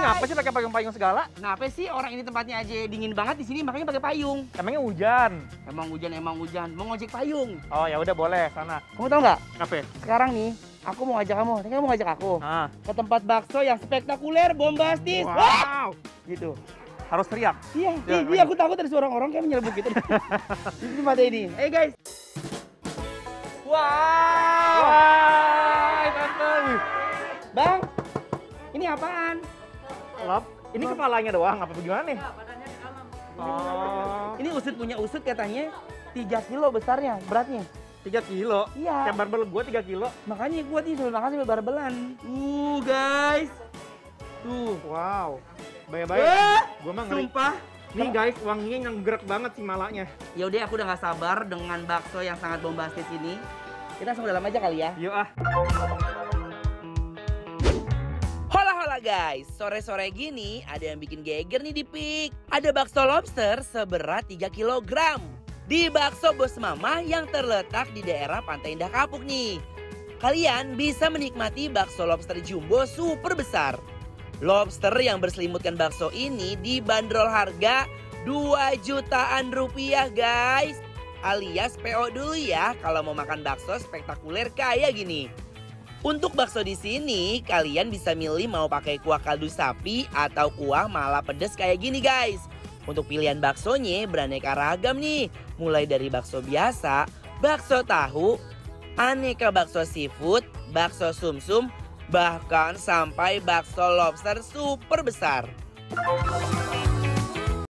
ngapa sih pakai payung-payung segala? Kenapa sih orang ini tempatnya aja dingin banget di sini makanya pakai payung. Emangnya hujan? Emang hujan. Mau ngojek payung. Oh ya udah boleh sana. Kamu tahu nggak? Apa? Sekarang nih, aku mau ngajak kamu. Kamu mau ngajak aku Ah. ke tempat bakso yang spektakuler, bombastis. Wah! Wow. Gitu. Harus teriak. Iya, Ya, iya aku takut ada suara orang kayak menyelebuk gitu. Ini tempatnya ini. Guys. Wow. Wah, tante. Bang, ini apaan? Lap. Ini kepalanya doang, apa bagaimana nih? Oh, Ini usut punya usut katanya 3 kilo besarnya, beratnya. 3 kilo. Iya. Kayak barbel gua 3 kilo. Makanya gua nih sambil makan sambil barbelan. Guys. Tuh. Wow. Baik-baik. Gua mah ngeri. Sumpah. Nih guys, wanginya yang gerak banget sih malanya. Ya udah aku udah nggak sabar dengan bakso yang sangat bombastis ini. Kita langsung dalam aja kali ya. Yuk ah. Hola guys, sore-sore gini ada yang bikin geger nih di Pik. Ada bakso lobster seberat 3 kg. Di Bakso Bos Mama yang terletak di daerah Pantai Indah Kapuk nih. Kalian bisa menikmati bakso lobster jumbo super besar. Lobster yang berselimutkan bakso ini dibanderol harga 2 jutaan rupiah guys. Alias PO dulu ya kalau mau makan bakso spektakuler kayak gini. Untuk bakso di sini kalian bisa milih mau pakai kuah kaldu sapi atau kuah mala pedas kayak gini guys. Untuk pilihan baksonya beraneka ragam nih. Mulai dari bakso biasa, bakso tahu, aneka bakso seafood, bakso sumsum, bahkan sampai bakso lobster super besar.